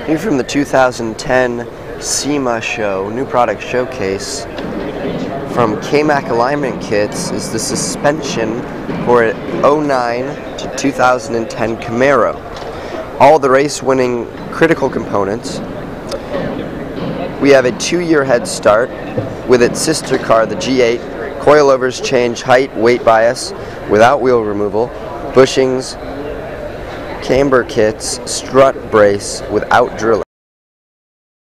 New from the 2010 SEMA show, new product showcase, from KMAC Alignment Kits is the suspension for an 09 to 2010 Camaro. All the race-winning critical components. We have a 2-year head start with its sister car, the G8, coilovers, change, height, weight bias, without wheel removal, bushings, camber kits, strut brace without drilling.